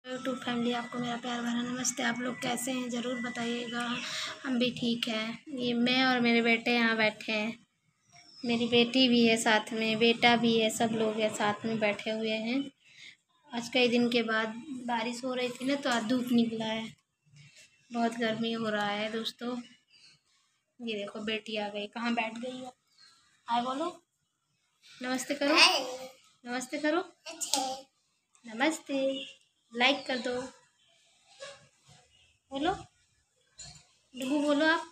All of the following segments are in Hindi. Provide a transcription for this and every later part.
यूट्यूब फैमिली, आपको मेरा प्यार भरा नमस्ते। आप लोग कैसे हैं ज़रूर बताइएगा। हम भी ठीक हैं। ये मैं और मेरे बेटे यहाँ बैठे हैं, मेरी बेटी भी है साथ में, बेटा भी है, सब लोग हैं साथ में बैठे हुए हैं। आज कई दिन के बाद बारिश हो रही थी ना, तो आज धूप निकला है, बहुत गर्मी हो रहा है दोस्तों। ये देखो बेटी आ गई, कहाँ बैठ गई है। हाय बोलो, नमस्ते करो, नमस्ते करो, नमस्ते, लाइक कर दो, बोलो डुगू, बोलो आप।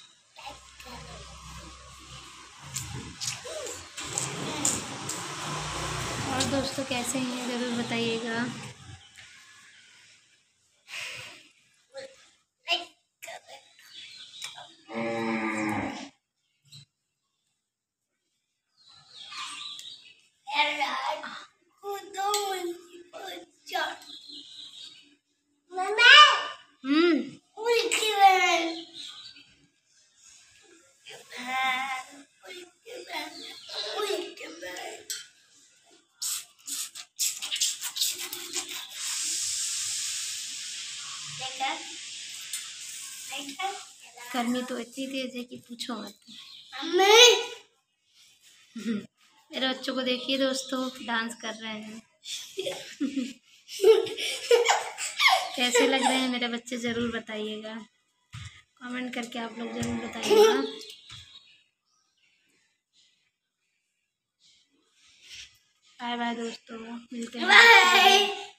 और दोस्तों कैसे हैं ज़रूर बताइएगा। गर्मी तो इतनी तेज है कि पूछो मत। मेरे बच्चों को देखिए दोस्तों, डांस कर रहे हैं। कैसे लग रहे हैं मेरे बच्चे ज़रूर बताइएगा, कमेंट करके आप लोग ज़रूर बताइएगा। बाय बाय दोस्तों, मिलते हैं।